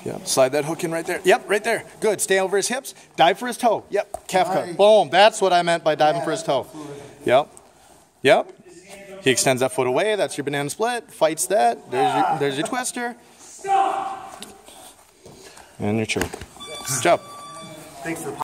Yep, slide that hook in right there. Yep, right there. Good, stay over his hips, dive for his toe. Yep, calf cut. Boom, that's what I meant by diving for his toe. Yep, yep. He extends that foot away, that's your banana split, fights that, there's your twister. And your choke. Good job. Thanks for the